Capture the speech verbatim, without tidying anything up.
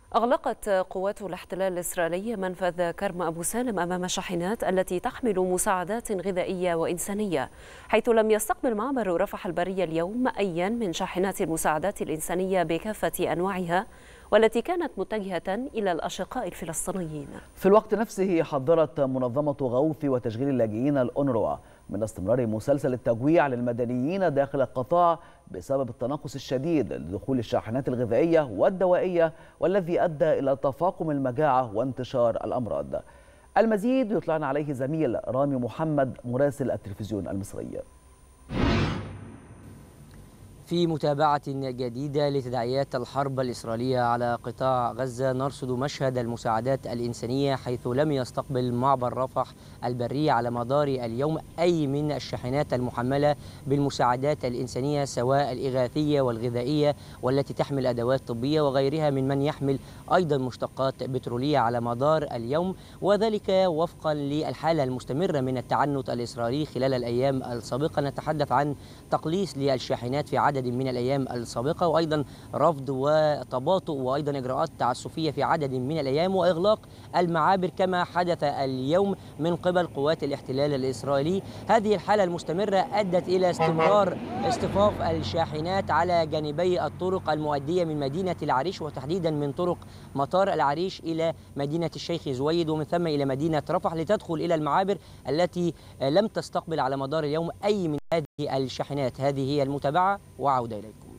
أغلقت قوات الاحتلال الإسرائيلي منفذ كرم أبو سالم أمام الشاحنات التي تحمل مساعدات غذائية وإنسانية، حيث لم يستقبل معبر رفح البري اليوم أيا من شاحنات المساعدات الإنسانية بكافة أنواعها، والتي كانت متجهة إلى الأشقاء الفلسطينيين. في الوقت نفسه حذرت منظمة غوث وتشغيل اللاجئين الأونروا من استمرار مسلسل التجويع للمدنيين داخل القطاع بسبب التناقص الشديد لدخول الشاحنات الغذائية والدوائية، والذي أدى إلى تفاقم المجاعة وانتشار الأمراض. المزيد يطلعنا عليه زميل رامي محمد مراسل التلفزيون المصري. في متابعة جديدة لتداعيات الحرب الإسرائيلية على قطاع غزة، نرصد مشهد المساعدات الإنسانية، حيث لم يستقبل معبر رفح البري على مدار اليوم أي من الشاحنات المحملة بالمساعدات الإنسانية، سواء الإغاثية والغذائية والتي تحمل أدوات طبية وغيرها من من يحمل أيضا مشتقات بترولية على مدار اليوم، وذلك وفقا للحالة المستمرة من التعنت الإسرائيلي خلال الأيام السابقة. نتحدث عن تقليص للشاحنات في عدد من الأيام السابقة، وأيضا رفض وتباطؤ وأيضا إجراءات تعسفية في عدد من الأيام، وإغلاق المعابر كما حدث اليوم من قبل قوات الاحتلال الإسرائيلي. هذه الحالة المستمرة أدت إلى استمرار اصطفاف الشاحنات على جانبي الطرق المؤدية من مدينة العريش، وتحديدا من طرق مطار العريش إلى مدينة الشيخ زويد ومن ثم إلى مدينة رفح، لتدخل إلى المعابر التي لم تستقبل على مدار اليوم أي من هذه الشاحنات. هذه هي المتابعة، وعودة إليكم.